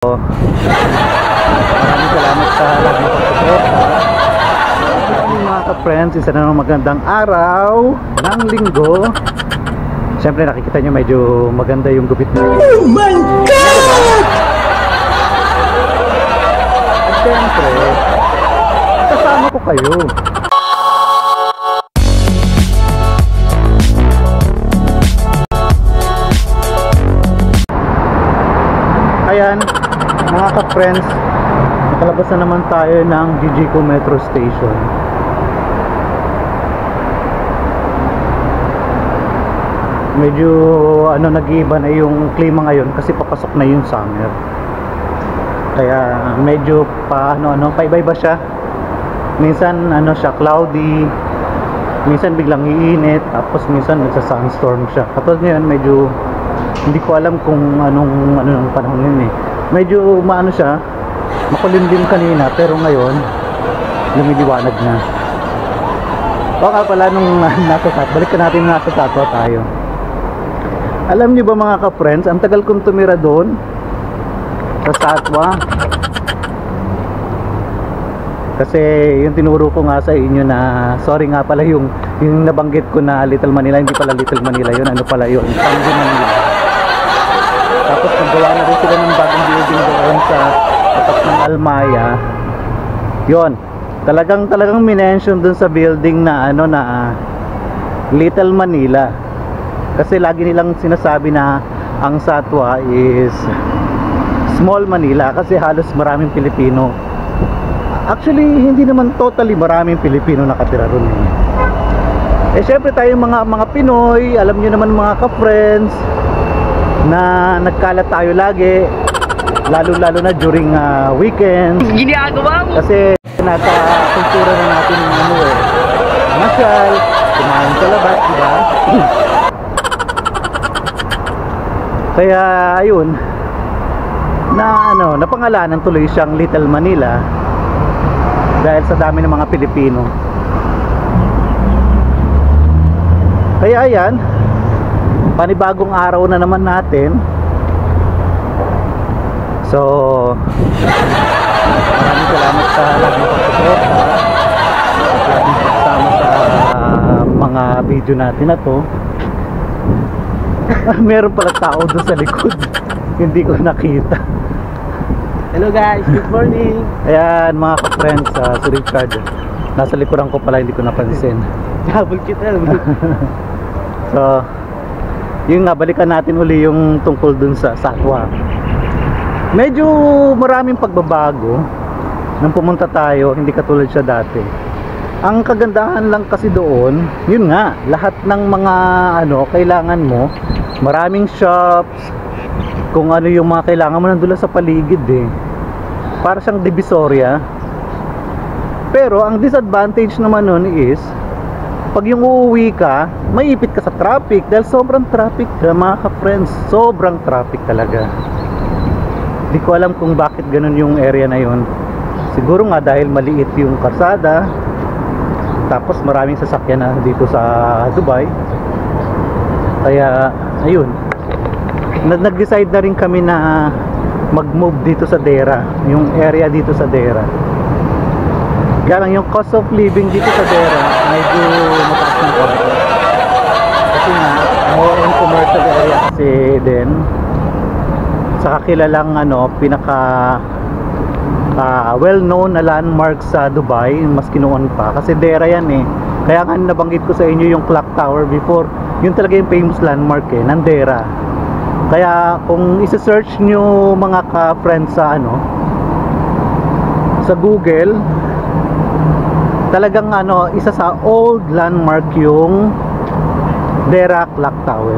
Maraming salamat sa laging pagsuporta. Mga ka-friends, isa na naman magandang araw ng linggo. Siyempre nakikita nyo medyo maganda yung gupit na. Oh my God! At siyempre kasama ko kayo. Ayan mga ka-friends, nakalabas na naman tayo ng GGCO Metro Station. Medyo nag-iiba na yung klima ngayon kasi papasok na yung summer. Kaya medyo paiba-iba siya. Minsan siya cloudy, minsan biglang iinit, tapos minsan nagsa-sunstorm siya. Katulad ngayon medyo hindi ko alam kung anong panahon yun eh. Medyo siya, makulimlim kanina, pero ngayon lumiliwanag na. O nga pala nung balikan natin nasa Satwa tayo. Alam niyo ba mga ka-friends, ang tagal kong tumira doon sa Satwa. Kasi yung tinuro ko nga sa inyo na, sorry nga pala yung nabanggit ko na Little Manila, hindi pala Little Manila yun, pala yun, Tangi Manila. Tapos nagawa na rin sila ng bagong building doon sa tapat ng Almaya. Yun, talagang minention doon sa building na Little Manila. Kasi lagi nilang sinasabi na ang Satwa is Small Manila kasi halos maraming Pilipino. Actually, hindi naman totally maraming Pilipino nakatira ron eh. Syempre tayo mga Pinoy, alam niyo naman mga ka-friends na nagkalat tayo lagi, lalo na during weekends. Ginagawa mo! Kasi nasa kultura na natin masyal, kumain sa labas, diba? Kaya ayun, napangalanan tuloy siyang Little Manila dahil sa dami ng mga Pilipino. Kaya ayan, panibagong araw na naman natin. So maraming salamat sa laging pagsuporta, laging pagsama sa mga video natin na to. Meron pala tao doon sa likod. Hindi ko nakita. Hello guys, good morning. Ayan mga ka-friends, si Richard. Nasa likuran ko pala, hindi ko napansin. Double kita. So yun nga, balikan natin uli yung tungkol dun sa Satwa. Medyo maraming pagbabago nung pumunta tayo, hindi katulad siya dati. Ang kagandahan lang kasi doon, yun nga, lahat ng mga kailangan mo, maraming shops, kung ano yung mga kailangan mo nandun sa paligid eh. Para siyang Divisoria. Pero ang disadvantage naman nun is, pag yung uuwi ka, maipit ka sa traffic dahil sobrang traffic mga ka-friends, sobrang traffic talaga. Hindi ko alam kung bakit ganun yung area na yun. Siguro nga dahil maliit yung karsada, tapos maraming sasakyan na dito sa Dubai. Kaya ayun, nag-decide na rin kami na mag-move dito sa Dera, yung area dito sa Dera. Kaya lang yung cost of living dito sa Dera medyo mataas ng konti. Kasi nga more on commercial area kasi din. Saka kilalang pinaka well known na landmark sa Dubai, mas kinuon pa kasi Dera yan eh. Kaya nga nabanggit ko sa inyo yung Clock Tower before, yun talaga yung famous landmark ng Dera. Kaya kung isa-search nyo mga ka-friends sa Google, talagang isa sa old landmark yung Dera Clock Tower.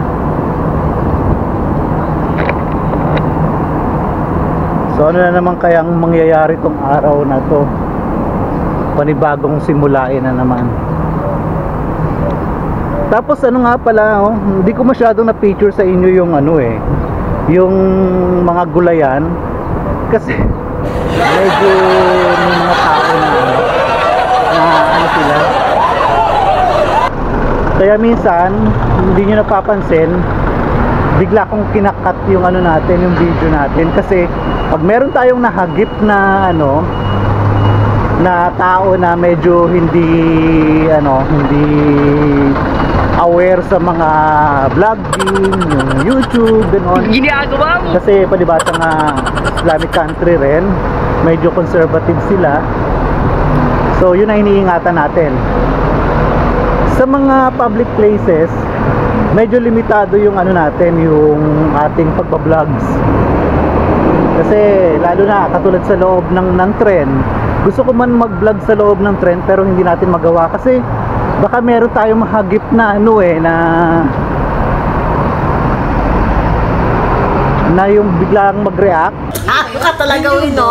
So ano na naman kayang mangyayari tong araw na to? Panibagong simulain na naman. Tapos nga pala, hindi ko masyadong na-picture sa inyo yung yung mga gulayan kasi medyo may mga tao na sila. Kaya minsan hindi nyo napapansin bigla kong kinakat yung ano natin, yung video natin, kasi pag meron tayong nahagip na ano na tao na medyo hindi aware sa mga vlogging, yung YouTube, gano'n. Ginagawa mo! Kasi palibasa nga Islamic country rin, medyo conservative sila. So yun ang iniingatan natin. Sa mga public places, medyo limitado yung ano natin, yung ating pagbablogs. Kasi lalo na katulad sa loob ng tren, gusto ko man mag-vlog sa loob ng tren pero hindi natin magawa kasi baka meron tayong mahagip na ano na yung biglang mag-react. Ka talaga no?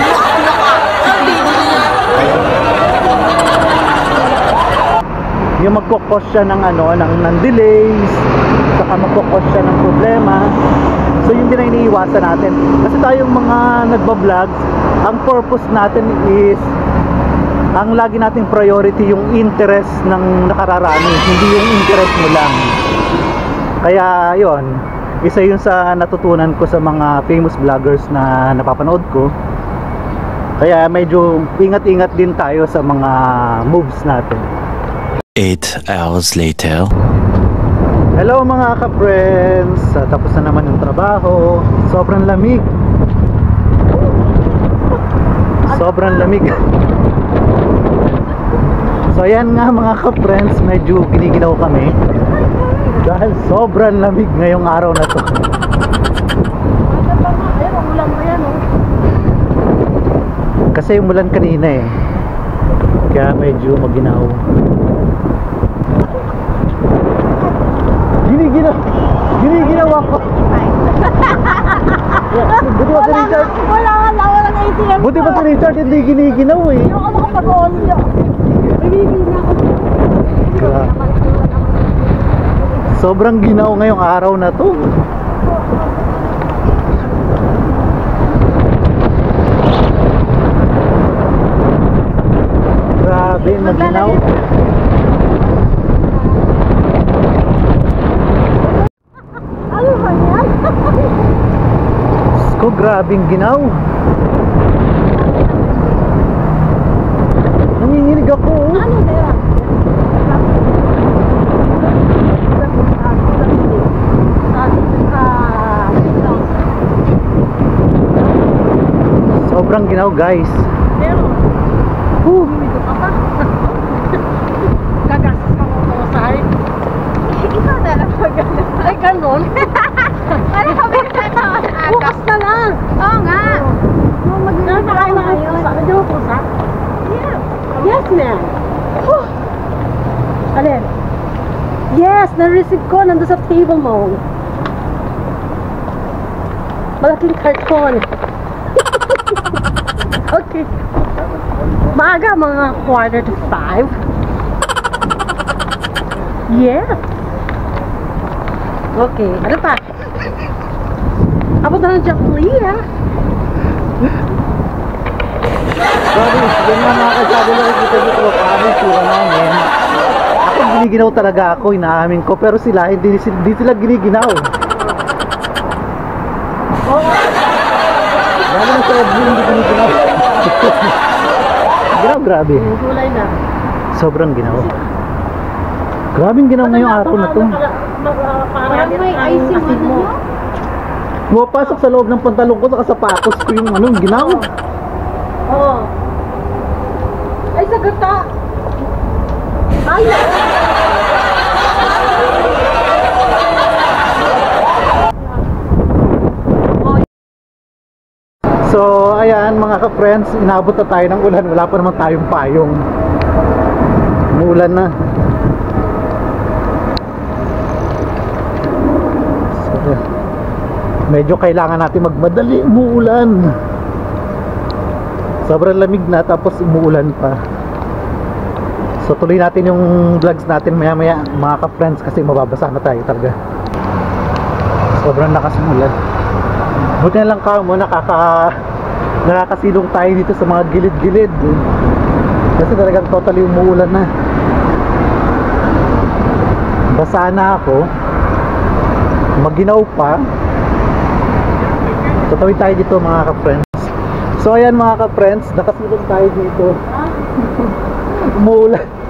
Yung magkukos siya ng ng delays, saka magkukos siya ng problema. So yun din ang iniiwasan natin. Kasi tayong mga nagba-vlogs, ang purpose natin is, ang lagi nating priority yung interest ng nakararami, hindi yung interest mo lang. Kaya yon, isa yun sa natutunan ko sa mga famous vloggers na napapanood ko. Kaya medyo ingat-ingat din tayo sa mga moves natin. 8 hours later. Hello mga ka-friends, tapos na naman yung trabaho. Sobrang lamig. Sobrang lamig. So ayan nga mga ka-friends, medyo giniginaw kami dahil sobrang lamig ngayong araw na to. Kasi umulan kanina eh, kaya medyo maginaw. Giniginaw ako. Buti ba si Richard? Walang ATM. Buti ba si Richard hindi giniginaw eh. Yung ano ko pa doon. Sobrang ginaw ngayong araw na to. Grabe, maginaw. Ano ba yan? Ko, grabing ginaw. Nanginginig ako. Ano ba yan? Sobrang ginaw guys. Pero, humidor ka pa. Gagastos ka mo ko sa hay. Ikaw na lang magagastos. Ay, ganun. Ano ka ba yung tatawan? Bukas na lang. Oo nga. Nasa kayo mga pusa. Medyo mo pusa? Yes. Yes, ma'am. Alin? Yes, na-receive ko. Nandun sa table mo. Malaking karton. Okay. Maaga, mga 4:45. Yes. Okay. Ano pa? Abot na ng Japlia. Sorry, yan nga mga kasabi na nakikita nyo ko paano yung sura namin. Ako giniginaw talaga ako, inaamin ko. Pero sila, hindi sila giniginaw. Lalo na sa Edwin, hindi giniginaw. Ginaw, grabe. Gulay na. Sobrang ginaw. Grabing ginaw ngayong araw na to. Parang may icing mo. Pumapasok sa loob ng pantalon ko, saka sapatos ko yung ginaw. Oo. Ay, sa gata. Ay, So, ayan mga ka-friends, inabot na tayo ng ulan. Wala pa naman tayong payong. Umuulan na. So, medyo kailangan natin magmadali. Umuulan. Sobrang lamig na tapos umuulan pa. So, tuloy natin yung vlogs natin maya-maya mga ka-friends kasi mababasa na tayo talaga. Sobrang lakas ng ulan. Buti na lang mo, nakakasilong tayo dito sa mga gilid-gilid. Kasi talagang totally umuulan na. Basa na ako. maginaw pa. Tatawid tayo dito mga ka-friends. So ayan mga ka-friends, nakasilong tayo dito. Umuulan.